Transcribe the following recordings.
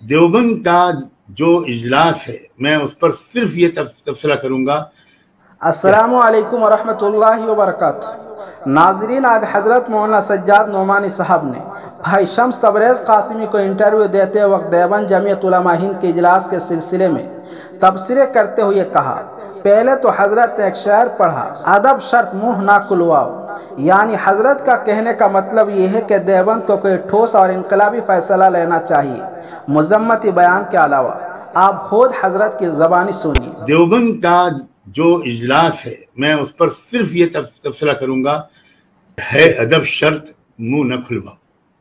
دیوبند کا جو اجلاس ہے میں اس پر صرف یہ تبصرہ کروں گا۔ السلام علیکم ورحمۃ اللہ وبرکاتہ۔ ناظرین، آج حضرت مولانا سجاد نعمانی صاحب نے بھائی شمس تبریز قاسمی کو انٹرویو دیتے وقت دیوبند جمعیت علماء ہند کے اجلاس کے سلسلے میں تبصرے کرتے ہوئے کہا، پہلے تو حضرت نے ایک شعر پڑھا، ادب شرط منہ نہ کھلواؤ، یعنی حضرت کا کہنے کا مطلب یہ ہے کہ دیوبند کو کوئی ٹھوس اور انقلابی فیصلہ لینا چاہیے مذمتی بیان کے علاوہ۔ آپ خود حضرت کی زبانی سنیے۔ دیوبند کا جو اجلاس ہے میں اس پر صرف یہ تبصرہ کروں گا، ہے ادب شرط منہ نہ کھلواؤ،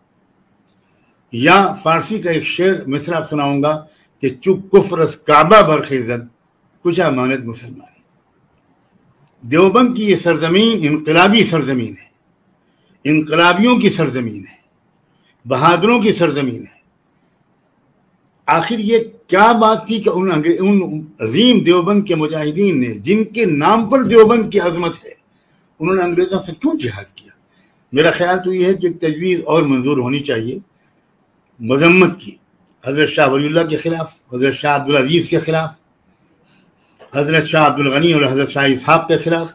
یا فارسی کا ایک شعر مصرع سناؤں گا کہ چپ کفر از کعبہ برخیزد کجا ماند مسلمان۔ دیوبند کی یہ سرزمین انقلابی سرزمین ہے، انقلابیوں کی سرزمین ہے، بہادروں کی سرزمین ہے۔ آخر یہ کیا بات تھی کہ ان عظیم دیوبند کے مجاہدین نے، جن کے نام پر دیوبند کی عظمت ہے، انہوں نے انگریزوں سے کیوں جہاد کیا؟ میرا خیال تو یہ ہے کہ ایک تجویز اور منظور ہونی چاہیے مذمت کی، حضرت شاہ ولی اللہ کے خلاف، حضرت شاہ عبدالعزیز کے خلاف، حضرت شاہ عبدالغنی اور حضرت شاہ اسحاق کے خلاف،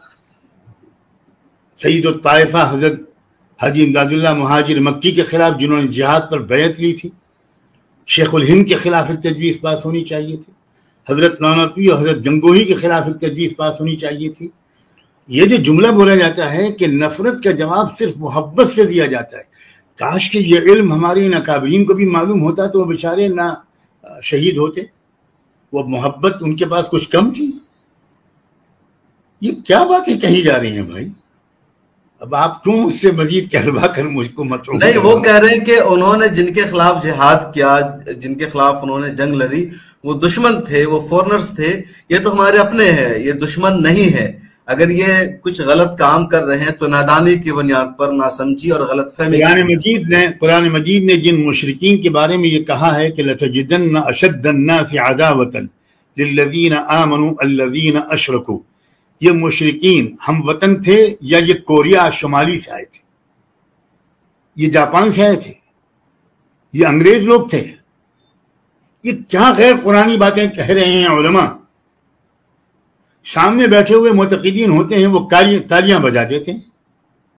سید الطائفہ حضرت حاجی امداد اللہ مہاجر مکی کے خلاف جنہوں نے جہاد پر بیعت لی تھی، شیخ الہند کے خلاف ایک تجویز پاس ہونی چاہیے تھی، حضرت نانوتوی اور حضرت گنگوہی کے خلاف ایک تجویز پاس ہونی چاہیے تھی۔ یہ جو جملہ بولا جاتا ہے کہ نفرت کا جواب صرف محبت سے دیا جاتا ہے، کاش کہ یہ علم ہمارے ان اکابرین کو بھی معلوم ہوتا تو وہ بیچارے نہ شہید ہوتے، وہ محبت ان کے پاس کچھ کم تھی۔ یہ کیا باتیں کہی جا رہی ہیں بھائی؟ اب آپ کیوں اس سے مزید کہلوا کر مجھ کو مطلوب نہیں، وہ کہہ رہے ہیں کہ انہوں نے جن کے خلاف جہاد کیا، جن کے خلاف انہوں نے جنگ لڑی، وہ دشمن تھے، وہ فورنرز تھے، یہ تو ہمارے اپنے ہیں، یہ دشمن نہیں ہے۔ اگر یہ کچھ غلط کام کر رہے ہیں تو نادانی کی بنیاد پر، ناسمجھی اور غلط فہمی۔ قرآن مجید نے جن مشرکین کے بارے میں یہ کہا ہے کہ لَتَجِدَنَّ أَشَدَّ النَّاسِ عَدَاوَةً لِلَّذِينَ آمَنُوا الَّذِينَ أَشْرَكُوا، یہ مشرکین ہم وطن تھے یا یہ کوریا شمالی سے آئے تھے، یہ جاپان سے آئے تھے، یہ انگریز لوگ تھے؟ یہ کیا غیر قرآنی باتیں کہہ رہے ہیں علماء؟ سامنے بیٹھے ہوئے معتقدین ہوتے ہیں، وہ تالیاں بجا دیتے ہیں،